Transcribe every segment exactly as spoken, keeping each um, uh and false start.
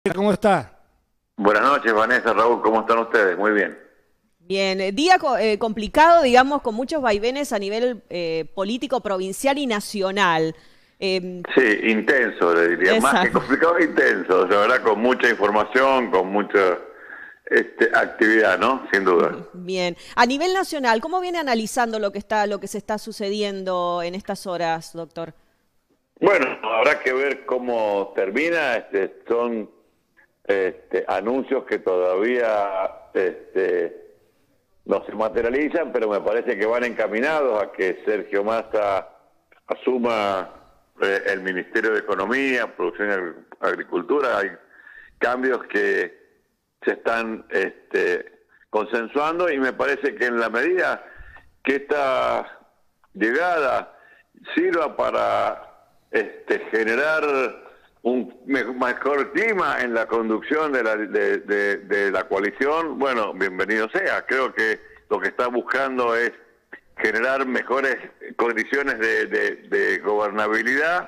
¿Cómo está? Buenas noches, Vanessa, Raúl, ¿cómo están ustedes? Muy bien. Bien, eh, día co- eh, complicado, digamos, con muchos vaivenes a nivel eh, político, provincial y nacional. Em, Sí, intenso, le diría, más que exacto. complicado, intenso, la verdad, con mucha información, con mucha este, actividad, ¿no? Sin duda. Bien. A nivel nacional, ¿cómo viene analizando lo que está, lo que se está sucediendo en estas horas, doctor? Bueno, habrá que ver cómo termina, este, son este, anuncios que todavía este, no se materializan, pero me parece que van encaminados a que Sergio Massa asuma eh, el Ministerio de Economía, Producción y Agri- Agricultura. Hay cambios que se están este, consensuando y me parece que en la medida que esta llegada sirva para este, generar un me- mejor clima en la conducción de la, de, de- de la coalición, bueno, bienvenido sea. Creo que lo que está buscando es generar mejores condiciones de, de- de gobernabilidad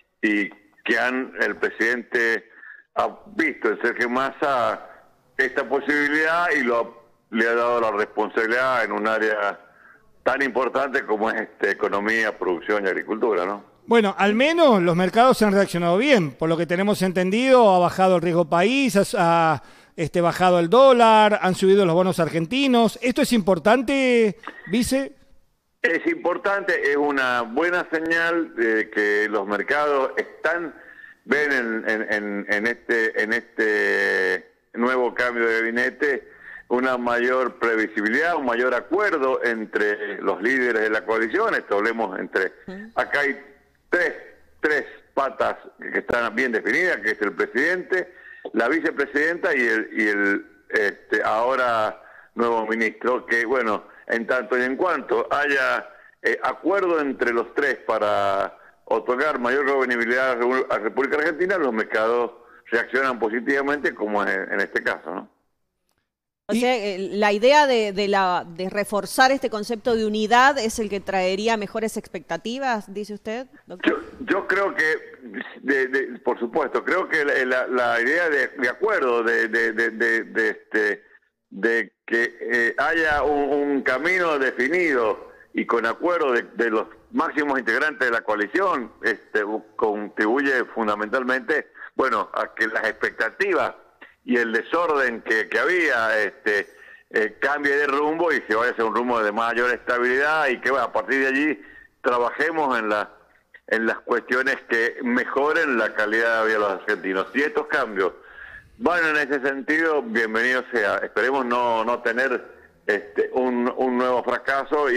y que han el presidente ha visto en Sergio Massa esta posibilidad y lo ha- le ha dado la responsabilidad en un área tan importante como es este, economía, producción y agricultura, ¿no? Bueno, al menos los mercados han reaccionado bien. Por lo que tenemos entendido, ha bajado el riesgo país, ha, ha, este, bajado el dólar, han subido los bonos argentinos. ¿Esto es importante, vice? Es importante, es una buena señal de que los mercados están, ven en, en, en, en este, en este nuevo cambio de gabinete una mayor previsibilidad, un mayor acuerdo entre los líderes de la coalición. Esto hablemos entre, acá hay tres, tres patas que están bien definidas, que es el presidente, la vicepresidenta y el, y el este, ahora nuevo ministro, que bueno, en tanto y en cuanto haya eh, acuerdo entre los tres para otorgar mayor gobernabilidad a la Repu- a la República Argentina, los mercados reaccionan positivamente, como es en este caso, ¿no? O Y sea, eh, la idea de, de la, de reforzar este concepto de unidad es el que traería mejores expectativas, dice usted, Yo, doctor. yo creo que, de, de- por supuesto, creo que la, la- la idea de, de acuerdo, de, de, de, de, de, este, de que eh, haya un, un camino definido y con acuerdo de, de los máximos integrantes de la coalición, este, contribuye fundamentalmente, bueno, a que las expectativas y el desorden que, que había este, eh, cambie de rumbo y se vaya hacia un rumbo de mayor estabilidad y que bueno, a partir de allí trabajemos en la en las cuestiones que mejoren la calidad de vida de los argentinos. Si estos cambios van en ese sentido, bienvenido sea. Esperemos no, no tener este, un, un nuevo fracaso y,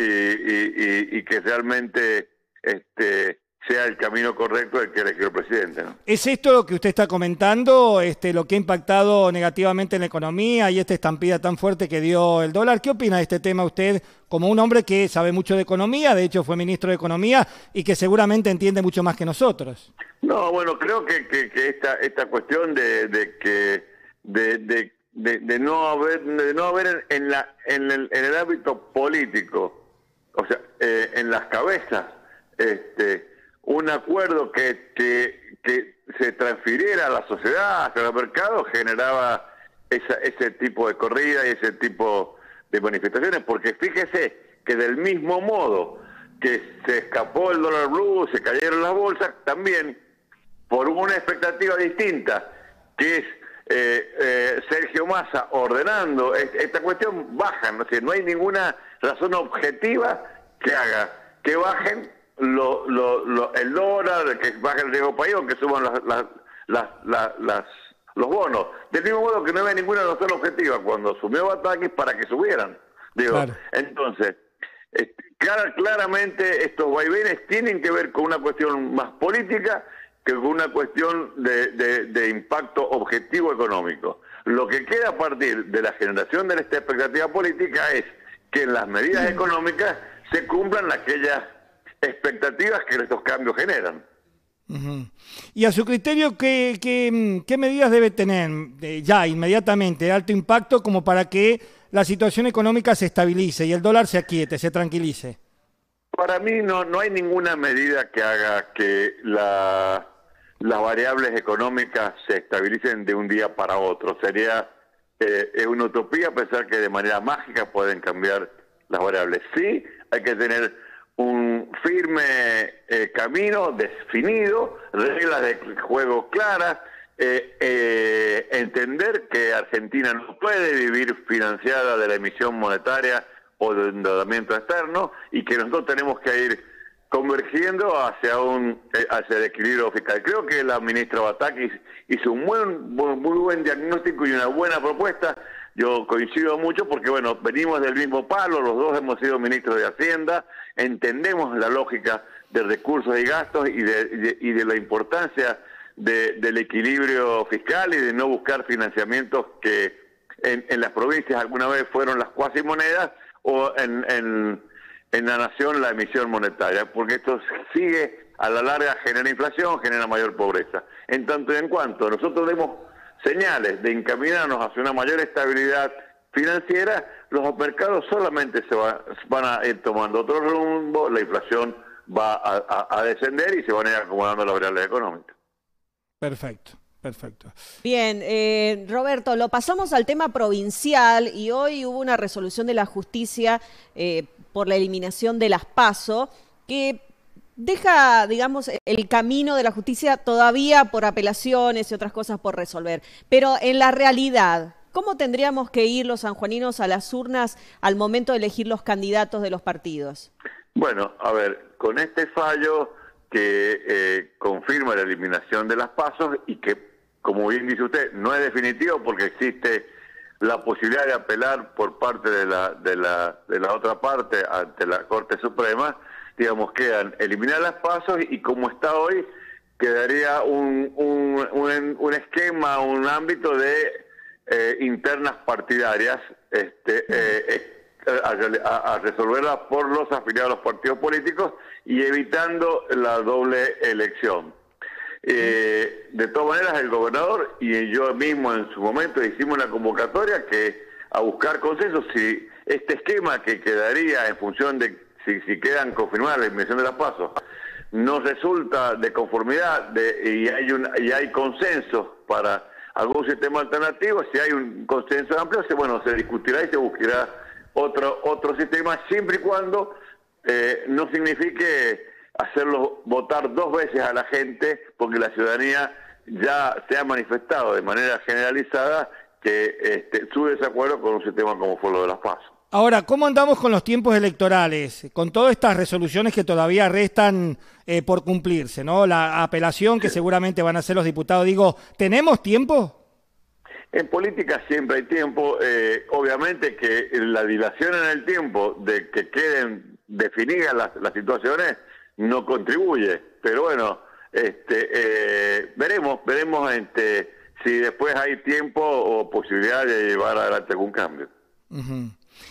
y, y, y que realmente este, sea el camino correcto el que eligió el presidente, ¿no? ¿es esto lo que usted está comentando, este, lo que ha impactado negativamente en la economía y esta estampida tan fuerte que dio el dólar? ¿Qué opina de este tema usted como un hombre que sabe mucho de economía, de hecho fue ministro de Economía y que seguramente entiende mucho más que nosotros? No, bueno, creo que, que, que esta esta cuestión de, de que de, de, de, de no haber de no haber en la en el, en el ámbito político, o sea, eh, en las cabezas, este, un acuerdo que, que que se transfiriera a la sociedad, hacia el mercado, generaba esa, ese tipo de corrida y ese tipo de manifestaciones, porque fíjese que del mismo modo que se escapó el dólar blue, se cayeron las bolsas, también por una expectativa distinta, que es eh, eh, Sergio Massa ordenando es, esta cuestión, bajan, ¿no? O sea, no hay ninguna razón objetiva que haga que bajen lo, lo, lo, el dólar, que baje el riesgo país o que suban las, las, las, las, las, los bonos. Del mismo modo que no había ninguna razón objetiva cuando asumió Batakis para que subieran. Digo, Claro. entonces, este, Clar- claramente estos vaivenes tienen que ver con una cuestión más política que con una cuestión de, de, de impacto objetivo económico. Lo que queda a partir de la generación de esta expectativa política es que en las medidas económicas se cumplan aquellas expectativas que estos cambios generan. Ujú. Y a su criterio, ¿qué, qué, qué medidas debe tener eh, ya inmediatamente de alto impacto como para que la situación económica se estabilice y el dólar se aquiete, se tranquilice? Para mí no, no hay ninguna medida que haga que la las variables económicas se estabilicen de un día para otro. Sería eh, es una utopía pensar que de manera mágica pueden cambiar las variables. Sí, hay que tener un firme eh, camino definido, reglas de juego claras, eh, eh, entender que Argentina no puede vivir financiada de la emisión monetaria o del endeudamiento externo y que nosotros tenemos que ir convergiendo hacia un eh, hacia el equilibrio fiscal. Creo que la ministra Bataki hizo un buen, buen, muy buen diagnóstico y una buena propuesta. Yo coincido mucho porque, bueno, venimos del mismo palo, los dos hemos sido ministros de Hacienda, entendemos la lógica de recursos y gastos y de, de, y de la importancia de, del equilibrio fiscal y de no buscar financiamientos que en, en las provincias alguna vez fueron las cuasimonedas o en, en, en la nación la emisión monetaria, porque esto sigue a la larga, genera inflación, genera mayor pobreza. En tanto y en cuanto nosotros demos señales de encaminarnos hacia una mayor estabilidad financiera, los mercados solamente se va, van a ir tomando otro rumbo, la inflación va a, a, a descender y se van a ir acomodando las variables económicas. Perfecto, perfecto. Bien, eh, Roberto, lo pasamos al tema provincial y hoy hubo una resolución de la justicia eh, por la eliminación de las PASO que deja, digamos, el camino de la justicia todavía por apelaciones y otras cosas por resolver. Pero en la realidad, ¿cómo tendríamos que ir los sanjuaninos a las urnas al momento de elegir los candidatos de los partidos? Bueno, a ver, con este fallo que eh, confirma la eliminación de las PASO y que, como bien dice usted, no es definitivo porque existe la posibilidad de apelar por parte de la, de la, de la otra parte ante la Corte Suprema, digamos, quedan eliminar las PASO y como está hoy, quedaría un, un, un, un esquema, un ámbito de eh, internas partidarias este, eh, a, a resolverlas por los afiliados a los partidos políticos y evitando la doble elección. Eh, de todas maneras, el gobernador y yo mismo en su momento hicimos una convocatoria que a buscar consenso si este esquema que quedaría en función de Si, si quedan confirmadas la eliminación de las PASO, no resulta de conformidad de, y hay un y hay consenso para algún sistema alternativo, si hay un consenso amplio, se, bueno, se discutirá y se buscará otro otro sistema, siempre y cuando eh, no signifique hacerlo votar dos veces a la gente, porque la ciudadanía ya se ha manifestado de manera generalizada que este, su desacuerdo con un sistema como fue lo de las PASO. Ahora, ¿cómo andamos con los tiempos electorales? Con todas estas resoluciones que todavía restan eh, por cumplirse, ¿no? La apelación que seguramente van a hacer los diputados. Digo, ¿tenemos tiempo? En política siempre hay tiempo. Eh, obviamente que la dilación en el tiempo de que queden definidas las, las situaciones no contribuye. Pero bueno, este, eh, veremos, veremos este, si después hay tiempo o posibilidad de llevar adelante algún cambio. Uh-huh.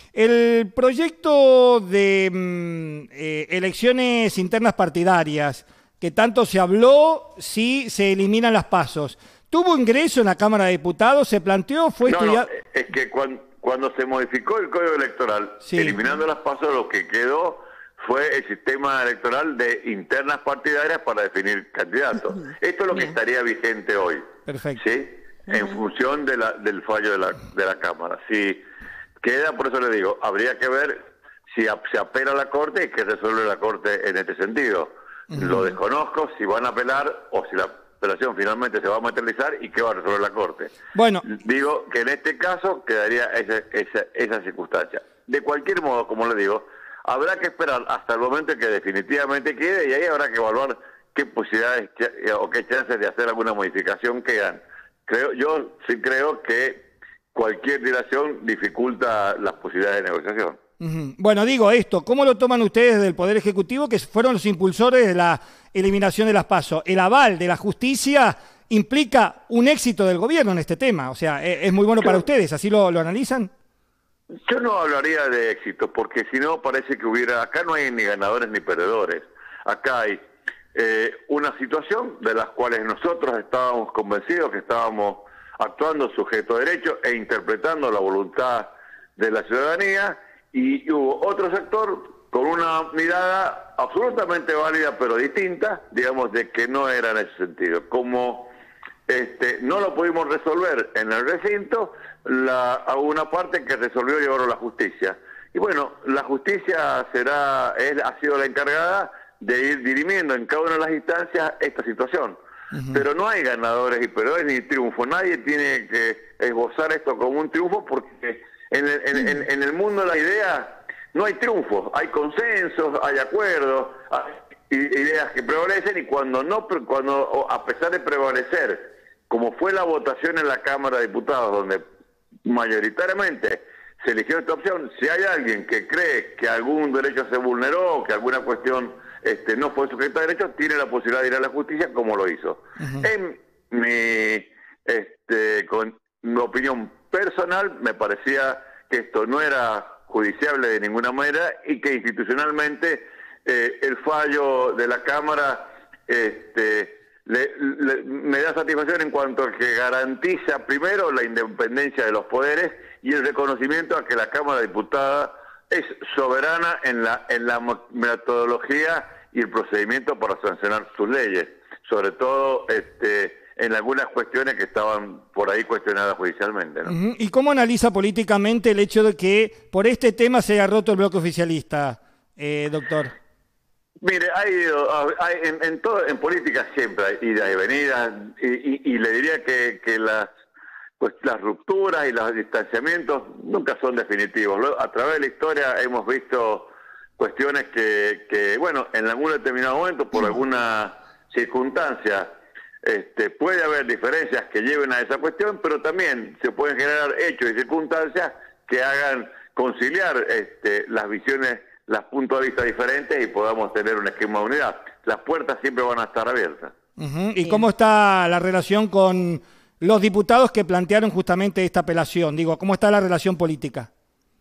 El proyecto de mm, eh, elecciones internas partidarias, que tanto se habló, si se eliminan las PASOs, ¿tuvo ingreso en la Cámara de Diputados? ¿Se planteó? ¿Fue no, estudiado? No, es que cuando, cuando se modificó el Código Electoral, sí, eliminando las PASOs, lo que quedó fue el sistema electoral de internas partidarias para definir candidatos. Esto es lo que Bien. estaría vigente hoy. Perfecto. ¿Sí? Uh-huh. En función de la, del fallo de la, de la Cámara. Sí. Queda, por eso le digo, habría que ver si se apela a la Corte y qué resuelve la Corte en este sentido. Uh-huh. Lo desconozco, si van a apelar o si la apelación finalmente se va a materializar y qué va a resolver la Corte. Bueno, digo que en este caso quedaría esa, esa, esa circunstancia. De cualquier modo, como le digo, habrá que esperar hasta el momento que definitivamente quede y ahí habrá que evaluar qué posibilidades o qué chances de hacer alguna modificación quedan. Creo, yo sí creo que cualquier dilación dificulta las posibilidades de negociación. Uh-huh. Bueno, digo esto, ¿cómo lo toman ustedes del Poder Ejecutivo, que fueron los impulsores de la eliminación de las PASO? El aval de la justicia implica un éxito del gobierno en este tema, o sea, es muy bueno yo, para ustedes, ¿así lo, lo analizan? Yo no hablaría de éxito, porque si no parece que hubiera, acá no hay ni ganadores ni perdedores, acá hay eh, una situación de las cuales nosotros estábamos convencidos que estábamos actuando sujeto de derecho e interpretando la voluntad de la ciudadanía, y hubo otro sector con una mirada absolutamente válida pero distinta, digamos, de que no era en ese sentido. Como este, no lo pudimos resolver en el recinto, la, a una parte que resolvió llevarlo a la justicia. Y bueno, la justicia será, él ha sido la encargada de ir dirimiendo en cada una de las instancias esta situación. Uh-huh. Pero no hay ganadores y perdedores ni triunfos. Nadie tiene que esbozar esto como un triunfo, porque en el, en, en, en el mundo de la idea no hay triunfos, hay consensos, hay acuerdos, hay ideas que prevalecen, y cuando no, cuando a pesar de prevalecer, como fue la votación en la Cámara de Diputados, donde mayoritariamente se eligió esta opción, si hay alguien que cree que algún derecho se vulneró, que alguna cuestión este, no fue sujeta a derechos, tiene la posibilidad de ir a la justicia, como lo hizo. Uh-huh. En mi, este, con mi opinión personal, me parecía que esto no era judiciable de ninguna manera, y que institucionalmente eh, el fallo de la Cámara este, le, le, me da satisfacción en cuanto a que garantiza primero la independencia de los poderes y el reconocimiento a que la Cámara de Diputados es soberana en la, en la metodología y el procedimiento para sancionar sus leyes, sobre todo este, en algunas cuestiones que estaban por ahí cuestionadas judicialmente, ¿no? Uh-huh. ¿Y cómo analiza políticamente el hecho de que por este tema se haya roto el bloque oficialista, eh, doctor? Mire, hay, hay en, en todo, en política siempre hay idas y venidas, y, y, y le diría que, que las, pues, las rupturas y los distanciamientos nunca son definitivos. A través de la historia hemos visto cuestiones que, que bueno, en algún determinado momento, por alguna circunstancia, Este, puede haber diferencias que lleven a esa cuestión, pero también se pueden generar hechos y circunstancias que hagan conciliar este, las visiones, los puntos de vista diferentes, y podamos tener un esquema de unidad. Las puertas siempre van a estar abiertas. Uh-huh. ¿Y cómo está la relación con los diputados que plantearon justamente esta apelación? Digo, ¿cómo está la relación política?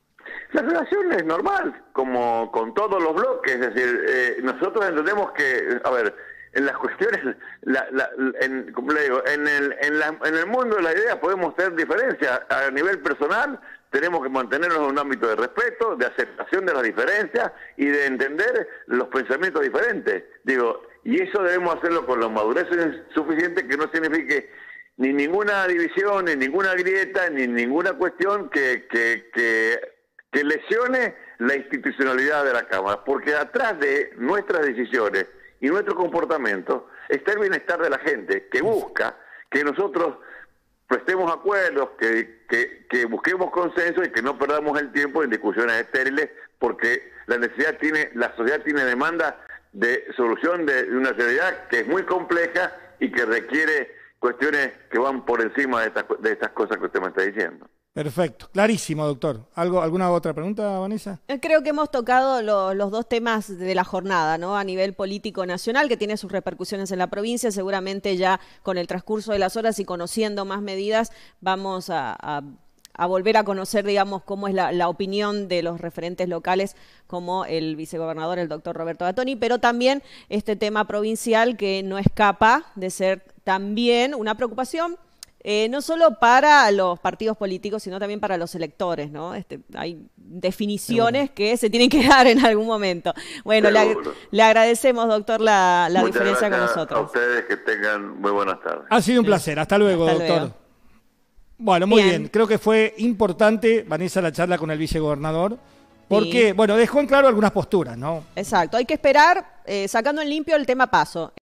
La relación es normal, como con todos los bloques. Es decir, eh, nosotros entendemos que, a ver, en las cuestiones, la, la, en, como le digo, en el, en, la, en el mundo de la idea podemos tener diferencias. A nivel personal tenemos que mantenernos en un ámbito de respeto, de aceptación de las diferencias y de entender los pensamientos diferentes. Digo, y eso debemos hacerlo con la madurez suficiente, que no signifique ni ninguna división, ni ninguna grieta, ni ninguna cuestión que, que, que, que lesione la institucionalidad de la Cámara. Porque atrás de nuestras decisiones y nuestro comportamiento está el bienestar de la gente, que busca que nosotros prestemos acuerdos, que, que, que busquemos consenso y que no perdamos el tiempo en discusiones estériles, porque la necesidad tiene, la sociedad tiene demanda de solución de, de una realidad que es muy compleja y que requiere cuestiones que van por encima de estas, de estas cosas que usted me está diciendo. Perfecto, clarísimo, doctor. ¿Algo, ¿Alguna otra pregunta, Vanessa? Creo que hemos tocado lo, los dos temas de la jornada, ¿no? A nivel político nacional, que tiene sus repercusiones en la provincia. Seguramente ya con el transcurso de las horas y conociendo más medidas, vamos a, a, a volver a conocer, digamos, cómo es la, la opinión de los referentes locales, como el vicegobernador, el doctor Roberto Gattoni, pero también este tema provincial que no escapa de ser también una preocupación. Eh, no solo para los partidos políticos, sino también para los electores, ¿no? Este, hay definiciones que se tienen que dar en algún momento. Bueno, le, le agradecemos, doctor, la, la diferencia con nosotros. A ustedes, que tengan muy buenas tardes. Ha sido un placer. Hasta luego, Hasta doctor. Luego. Bueno, muy bien. bien. Creo que fue importante, Vanessa, la charla con el vicegobernador, porque, sí. bueno, dejó en claro algunas posturas, ¿no? Exacto. Hay que esperar, eh, sacando en limpio el tema paso.